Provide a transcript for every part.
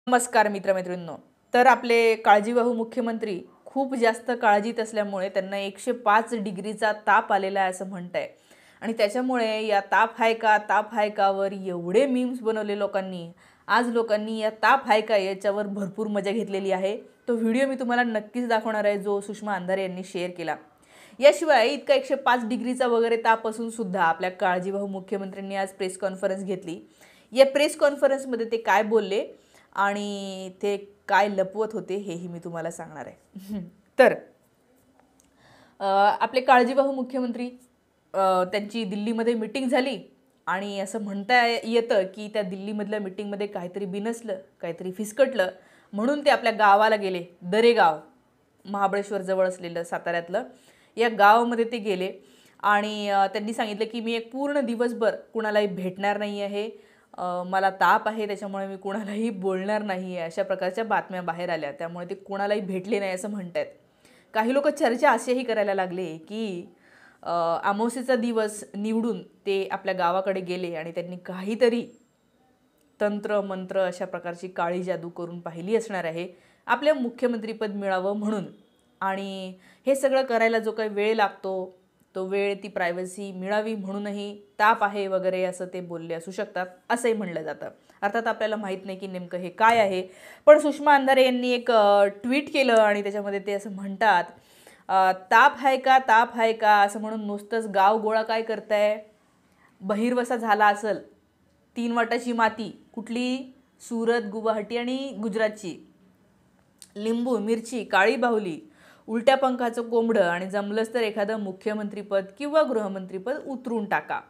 नमस्कार मित्रमैत्रिणींनो. तर आपले काळजीवाहू मुख्यमंत्री खूप जास्त काळजीत असल्यामुळे त्यांना 105 डिग्रीचा ताप आलेला आहे असं म्हणताय. आणि त्याच्यामुळे या ताप आहे कावर एवढे मीम्स बनवले लोकांनी. आज लोकांनी या ताप आहे का याच्यावर भरपूर मजा घेतलेली आहे. तो व्हिडिओ मी तुम्हाला नक्कीच दाखवणार आहे जो सुषमा अंधारे यांनी शेअर केला. याशिवाय इतका 105 डिग्रीचा वगैरे ताप असून सुद्धा आपल्या काळजीवाहू मुख्यमंत्र्यांनी आज प्रेस कॉन्फरन्स घेतली. या प्रेस कॉन्फरन्समध्ये ते काय बोलले आणि ते काय लपवत होते हेही मी तुम्हाला सांगणार आहे. तर आपले काळजीवाहू मुख्यमंत्री त्यांची दिल्लीमध्ये मीटिंग झाली आणि असं म्हणता येतं की त्या दिल्लीमधल्या मीटिंगमध्ये काहीतरी बिनसलं, काहीतरी फिसकटलं, म्हणून ते आपल्या गावाला गेले. दरेगाव, महाबळेश्वर जवळ असलेलं साताऱ्यातलं या गावामध्ये ते गेले आणि त्यांनी सांगितलं की मी एक पूर्ण दिवसभर कुणालाही भेटणार नाही आहे, मला ताप आहे त्याच्यामुळे मी कुणालाही बोलणार नाही आहे, अशा प्रकारच्या बातम्या बाहेर आल्या. त्यामुळे ते कुणालाही भेटले नाही असं म्हणतात. काही लोक चर्चा असेही करायला लागले की अमावस्येचा दिवस निवडून ते आपल्या गावाकडे गेले आणि त्यांनी काहीतरी तंत्र मंत्र अशा प्रकारची काळी जादू करून पाहिली असणार आहे आपल्या मुख्यमंत्रीपद मिळावं म्हणून. आणि हे सगळं करायला जो काही वेळ लागतो तो वेळ, ती प्रायव्हसी मिळावी म्हणूनही ताप आहे वगैरे असं ते बोलले असू शकतात असंही म्हणलं जातं. अर्थात आपल्याला माहीत नाही की नेमकं हे काय आहे. पण सुषमा अंधारे यांनी एक ट्विट केलं आणि त्याच्यामध्ये ते असं म्हणतात, ताप आहे का असं म्हणून नुसतंच गाव गोळा काय करताय, बहिर्वसा झाला असेल, 3 वाटाची माती कुठली, सुरत, गुवाहाटी आणि गुजरातची, लिंबू मिरची, काळी बाहुली, उलट्या पंखाचं कोंबडं आणि जमलंच तर एखादं मुख्यमंत्रीपद किंवा गृहमंत्रीपद उतरून टाका.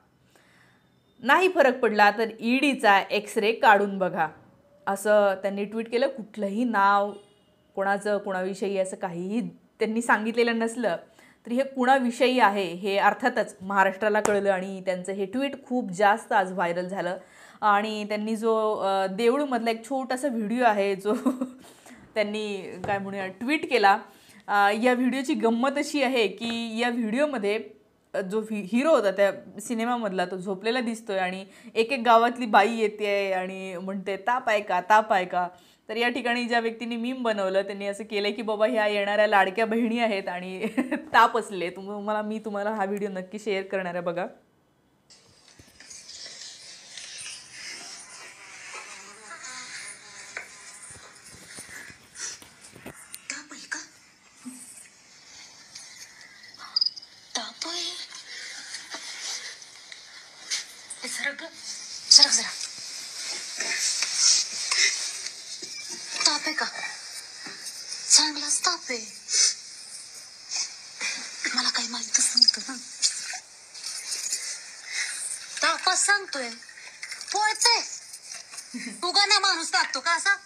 नाही फरक पडला तर ईडीचा एक्सरे काढून बघा असं त्यांनी ट्विट केलं. कुठलंही नाव कोणाचं कोणाविषयी असं काहीही त्यांनी सांगितलेलं नसलं तरी हे कुणाविषयी आहे हे अर्थातच महाराष्ट्राला कळलं आणि त्यांचं हे ट्विट खूप जास्त आज व्हायरल झालं. आणि त्यांनी जो देऊळमधला एक छोटासा व्हिडिओ आहे जो त्यांनी काय म्हणूया ट्विट केला. या व्हिडिओची गंमत अशी आहे की या व्हिडिओमध्ये जो हिरो होता त्या सिनेमामधला तो झोपलेला दिसतोय आणि एक एक गावातली बाई येते आणि म्हणते ताप आहे का. तर या ठिकाणी ज्या व्यक्तीने मीम बनवलं त्यांनी असं केलं की बाबा ह्या येणाऱ्या लाडक्या बहिणी आहेत आणि ताप असले. मी तुम्हाला हा व्हिडिओ नक्की शेअर करणार आहे बघा. सरक जरा. ताप आहे का? चांगलाच ताप आहे. मला काही माहितच नव्हतं ना. तापच सांगतोय, पोळतंय. उगा ना माणूस टाकतो का असा.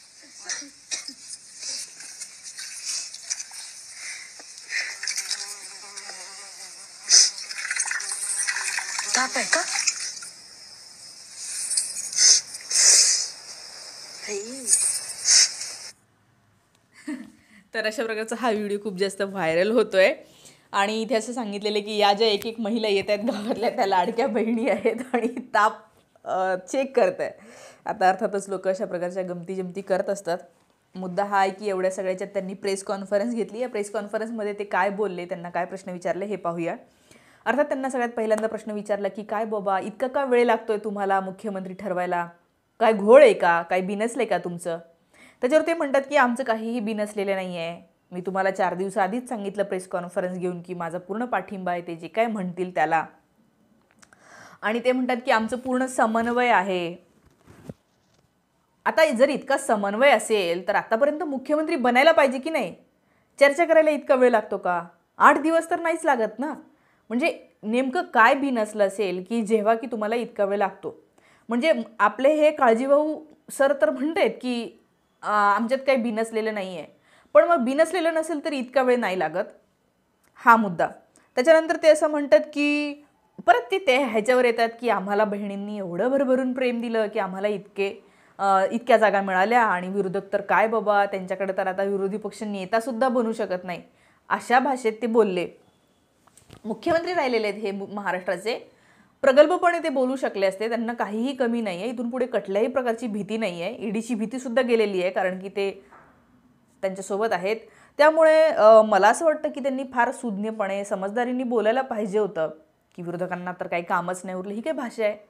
ताप आहे का? तर अशा प्रकारचा हा व्हिडिओ खूप जास्त व्हायरल होतोय आणि इथे असं सांगितलेलं की या ज्या एक एक महिला येत आहेत गावातल्या त्या लाडक्या बहिणी आहेत आणि ताप चेक करत आहे. आता अर्थातच लोक अशा प्रकारच्या गमती करत असतात. मुद्दा हा आहे की एवढ्या सगळ्याच्यात त्यांनी प्रेस कॉन्फरन्स घेतली. या प्रेस कॉन्फरन्समध्ये ते काय बोलले, त्यांना काय प्रश्न विचारले हे पाहूया. अर्थात त्यांना सगळ्यात पहिल्यांदा प्रश्न विचारला की काय बाबा इतका का वेळ लागतोय तुम्हाला मुख्यमंत्री ठरवायला, काय घोळ आहे का, काय बिनसले का तुमचं. त्याच्यावर ते म्हणतात की आमचं काहीही बिनसलेलं नाही आहे, मी तुम्हाला 4 दिवसाआधीच सांगितलं प्रेस कॉन्फरन्स घेऊन की माझा पूर्ण पाठिंबा आहे ते जे काय म्हणतील त्याला. आणि ते म्हणतात की आमचं पूर्ण समन्वय आहे. आता जर इतका समन्वय असेल तर आतापर्यंत मुख्यमंत्री बनायला पाहिजे की नाही. चर्चा करायला इतका वेळ लागतो का? 8 दिवस तर नाहीच लागत ना. म्हणजे नेमकं काय बिनसलं असेल की जेव्हा की तुम्हाला इतका वेळ लागतो. म्हणजे आपले हे काळजीवाहू सर तर म्हणतात की आमच्यात काही बिनसलेलं नाही आहे. पण मग बिनसलेलं नसेल तर इतका वेळ नाही लागत, हा मुद्दा. त्याच्यानंतर ते असं म्हणतात की परत ते ह्याच्यावर येतात की आम्हाला बहिणींनी एवढं भरभरून प्रेम दिलं की आम्हाला इतक्या जागा मिळाल्या आणि विरोधक तर काय बाबा त्यांच्याकडे तर आता विरोधी पक्ष नेतासुद्धा बनू शकत नाही, अशा भाषेत ते बोलले. मुख्यमंत्री राहिलेले आहेत हे महाराष्ट्राचे प्रगल्भपणे ते बोलू शकले असते, त्यांना काहीही कमी नाही आहे, इथून पुढे कुठल्याही प्रकारची भीती नाही आहे, ईडीची भीतीसुद्धा गेलेली आहे, कारण की ते त्यांच्यासोबत आहेत. त्यामुळे मला असं वाटतं की त्यांनी फार सुज्ञपणे समजदारीने बोलायला पाहिजे होतं की विरोधकांना तर काही कामच नाही उरलं. ही काय भाषा आहे?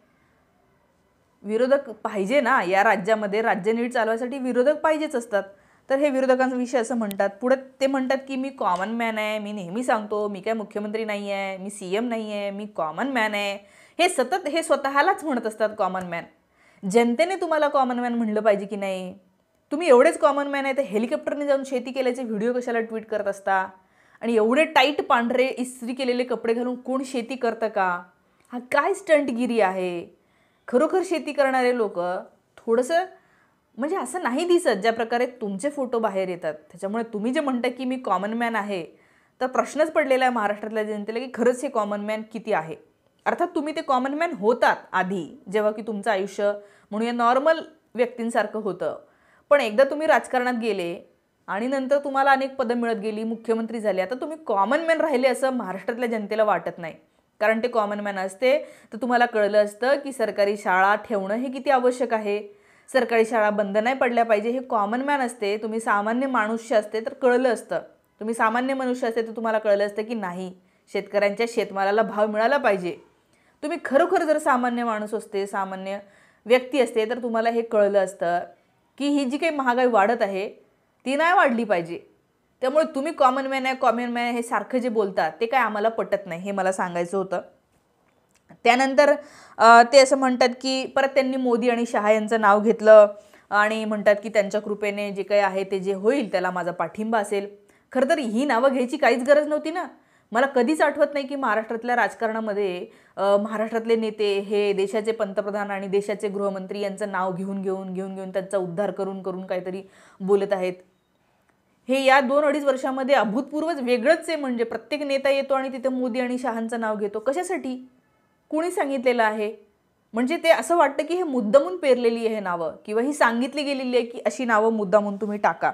विरोधक पाहिजे ना या राज्यामध्ये, राज्य नीट चालवायसाठी विरोधक पाहिजेच असतात. तर हे विरोधकांविषयी असं म्हणतात. पुढे ते म्हणतात की मी कॉमन मॅन आहे, मी नेहमी सांगतो मी काय मुख्यमंत्री नाही आहे, मी CM नाही आहे, मी कॉमन मॅन आहे. हे सतत हे स्वतःलाच म्हणत असतात कॉमन मॅन. जनतेने तुम्हाला कॉमन मॅन म्हणलं पाहिजे की नाही? तुम्ही एवढेच कॉमन मॅन आहे तर हेलिकॉप्टरने जाऊन शेती केल्याचे व्हिडिओ कशाला ट्विट करत असता? आणि एवढे टाईट पांढरे इस्त्री केलेले कपडे घालून कोण शेती करतं का? हा काय स्टंटगिरी आहे? खरोखर शेती करणारे लोक थोडंसं म्हणजे असं नाही दिसत ज्या प्रकारे तुमचे फोटो बाहेर येतात. त्याच्यामुळे तुम्ही जे म्हणता की मी कॉमन मॅन आहे, तर प्रश्नच पडलेला आहे महाराष्ट्रातल्या जनतेला की खरंच हे कॉमन मॅन किती आहे. अर्थात तुम्ही ते कॉमन मॅन होतात आधी, जेव्हा की तुमचं आयुष्य म्हणूया नॉर्मल व्यक्तींसारखं होतं. पण एकदा तुम्ही राजकारणात गेले आणि नंतर तुम्हाला अनेक पदं मिळत गेली, मुख्यमंत्री झाले, आता तुम्ही कॉमन मॅन राहिले असं महाराष्ट्रातल्या जनतेला वाटत नाही. कारण ते कॉमन मॅन असते तर तुम्हाला कळलं असतं की सरकारी शाळा ठेवणं हे किती आवश्यक आहे, सरकारी शाळा बंद नाही पडल्या पाहिजे. हे कॉमन मॅन असते, तुम्ही सामान्य मनुष्य असते तर कळलं असतं. तुम्ही सामान्य मनुष्य असते तर तुम्हाला कळलं असतं की नाही, शेतकऱ्यांच्या शेतमालाला भाव मिळाला पाहिजे. तुम्ही खरोखर जर सामान्य माणूस असते, सामान्य व्यक्ती असते, तर तुम्हाला हे कळलं असतं की ही जी काही महागाई वाढत आहे ती नाही वाढली पाहिजे. त्यामुळे तुम्ही कॉमन मॅन आहे, कॉमन मॅन हे सारखं जे बोलतात ते काय आम्हाला पटत नाही, हे मला सांगायचं होतं. त्यानंतर ते असं म्हणतात की परत त्यांनी मोदी आणि शहा यांचं नाव घेतलं आणि म्हणतात की त्यांच्या कृपेने जे काही आहे ते जे होईल त्याला माझा पाठिंबा असेल. खरं तर ही नावं घ्यायची काहीच गरज नव्हती ना. मला कधीच आठवत नाही की महाराष्ट्रातल्या राजकारणामध्ये महाराष्ट्रातले नेते हे देशाचे पंतप्रधान आणि देशाचे गृहमंत्री यांचं नाव घेऊन त्यांचा उद्धार करून काहीतरी बोलत आहेत. हे या 2-2.5 वर्षामध्ये अभूतपूर्वच वेगळंच आहे. म्हणजे प्रत्येक नेता येतो आणि तिथे मोदी आणि शहांचं नाव घेतो. कशासाठी? कोणी सांगितलेलं आहे? म्हणजे ते असं वाटतं की हे मुद्दामून पेरलेली आहे नावं, किंवा ही सांगितली गेलेली आहे की अशी नावं मुद्दामून तुम्ही टाका.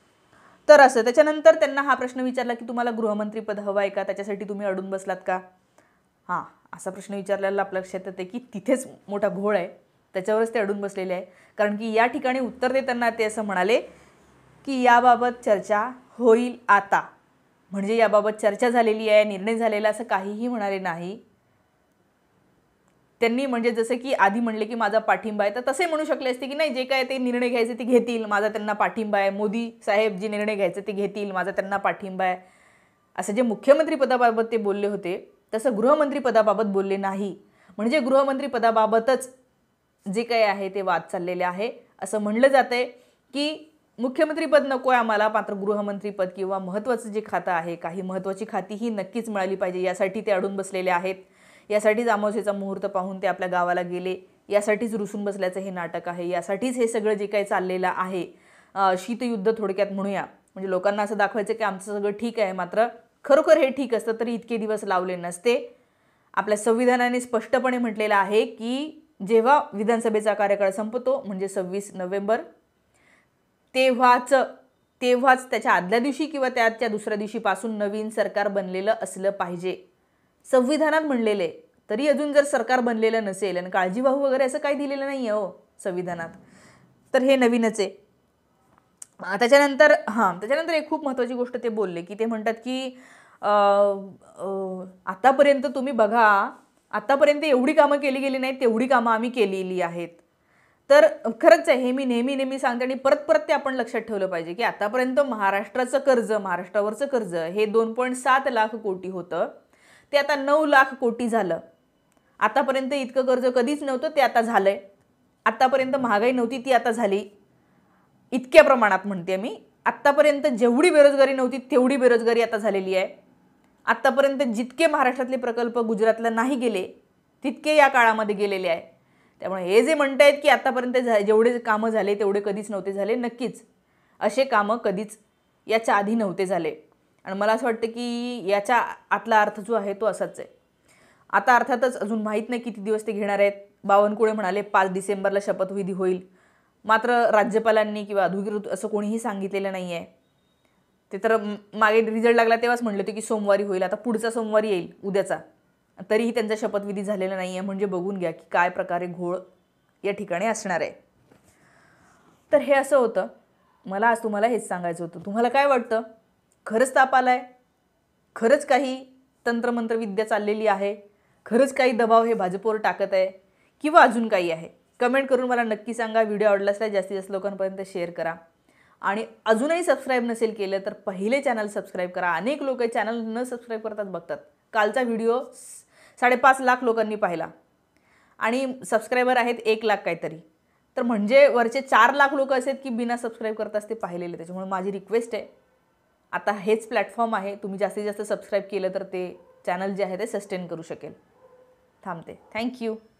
तर असं त्याच्यानंतर त्यांना हा प्रश्न विचारला की तुम्हाला गृहमंत्रीपद हवं आहे का, त्याच्यासाठी तुम्ही अडून बसलात का? हां, असा प्रश्न विचारलेला आपल्या लक्षात येते की तिथेच मोठा घोळ आहे, त्याच्यावरच ते अडून बसलेले आहे. कारण की या ठिकाणी उत्तर देताना ते असं म्हणाले की याबाबत चर्चा होईल आता. म्हणजे याबाबत चर्चा झालेली आहे, निर्णय झालेला असं काहीही म्हणाले नाही त्यांनी. म्हणजे जसं की आधी म्हणले की माझा पाठिंबा आहे, तर तसे म्हणू शकले असते की नाही, जे काय ते निर्णय घ्यायचे ते घेतील, माझा त्यांना पाठिंबा आहे. मोदी साहेब जे निर्णय घ्यायचे ते घेतील, माझा त्यांना पाठिंबा आहे. असं जे मुख्यमंत्री पदाबाबत ते बोलले होते तसं गृहमंत्री पदाबाबत बोलले नाही. म्हणजे गृहमंत्री पदाबाबतच जे काही आहे ते वाद चाललेले आहे. असं म्हणलं जातंय की मुख्यमंत्रीपद नको आहे आम्हाला, मात्र गृहमंत्रीपद किंवा महत्त्वाचं जे खातं आहे, काही महत्त्वाची खाती ही नक्कीच मिळाली पाहिजे, यासाठी ते अडून बसलेले आहेत. यासाठीच अमावस्येचा मुहूर्त पाहून ते आपल्या गावाला गेले, यासाठीच रुसून बसल्याचं हे नाटक आहे, यासाठीच हे सगळं जे काही चाललेलं आहे शीतयुद्ध थोडक्यात म्हणूया. म्हणजे लोकांना असं दाखवायचं की आमचं सगळं ठीक आहे, मात्र खरोखर हे ठीक असतं तरी इतके दिवस लावले नसते. आपल्या संविधानाने स्पष्टपणे म्हटलेलं आहे की जेव्हा विधानसभेचा कार्यकाळ संपतो म्हणजे 26 नोव्हेंबर, तेव्हाच त्याच्या आदल्या दिवशी किंवा त्याच्या दुसऱ्या दिवशीपासून नवीन सरकार बनलेलं असलं पाहिजे. संविधानात म्हणलेले, तरी अजून जर सरकार बनलेलं नसेल आणि काळजीवाहू वगैरे असं काही दिलेलं नाही आहे हो संविधानात, तर हे नवीनच आहे. त्याच्यानंतर एक खूप महत्त्वाची गोष्ट ते बोलले की ते म्हणतात की आतापर्यंत तुम्ही बघा, आतापर्यंत एवढी कामं केली गेली नाहीत, तेवढी कामं आम्ही केलेली आहेत. तर खरंच आहे, हे मी नेहमी सांगते आणि परत ते आपण लक्षात ठेवलं पाहिजे की आतापर्यंत महाराष्ट्रावरचं कर्ज हे 2.7 लाख कोटी होतं, ते आता 9 लाख कोटी झालं. आतापर्यंत इतकं कर्ज कधीच नव्हतं, ते आता झालंय. आतापर्यंत महागाई नव्हती, ती आता झाली. इतक्या प्रमाणात म्हणते मी. आत्तापर्यंत जेवढी बेरोजगारी नव्हती तेवढी बेरोजगारी आता झालेली आहे. आत्तापर्यंत जितके महाराष्ट्रातले प्रकल्प गुजरातला नाही गेले तितके या काळामध्ये गेलेले आहे. त्यामुळे हे जे म्हणतायत की आतापर्यंत जेवढे कामं झाले तेवढे कधीच नव्हते झाले, नक्कीच असे कामं कधीच याच्या आधी नव्हते झाले. आणि मला असं वाटतं की याच्या आतला अर्थ जो आहे तो असाच आहे. आता अर्थातच अजून माहीत नाही किती दिवस ते घेणार आहेत. बावनकुळे म्हणाले 5 डिसेंबरला शपथविधी होईल, मात्र राज्यपालांनी किंवा अधिकृत असं कोणीही सांगितलेलं नाही आहे. ते तर मागे रिझल्ट लागला तेव्हाच म्हणले होते की सोमवारी होईल. आता पुढचा सोमवारी येईल, उद्याचा. तरीही त्यांचा शपथविधी झालेला नाही आहे, म्हणजे बघून घ्या की काय प्रकारे घोळ या ठिकाणी असणार आहे. तर हे असं होतं. मला आज तुम्हाला हेच सांगायचं होतं. तुम्हाला काय वाटतं? खरंच ताप आलाय? खरंच काही तंत्रमंत्रविद्या चाललेली आहे? खरंच काही दबाव हे भाजपवर टाकत आहे किंवा अजून काही आहे? कमेंट करून मला नक्की सांगा. व्हिडिओ आवडला असल्यास जास्तीत जास्त लोकांपर्यंत शेअर करा आणि अजूनही सबस्क्राईब नसेल केलं तर पहिले चॅनल सबस्क्राईब करा. अनेक लोक चॅनल न सबस्क्राईब करतात बघतात. कालचा व्हिडिओ 5.5 लाख लोकांनी पाहिला आणि सबस्क्रायबर आहेत 1 लाख काहीतरी. तर म्हणजे वरचे 4 लाख लोक असेल की बिना सबस्क्राईब करताच ते पाहिलेले. त्याच्यामुळे माझी रिक्वेस्ट आहे, आता हेच प्लॅटफॉर्म आहे, तुम्ही जास्तीत जास्त सबस्क्राईब केलं तर ते चॅनल जे आहे ते सस्टेन करू शकेल. थांबते. थँक्यू.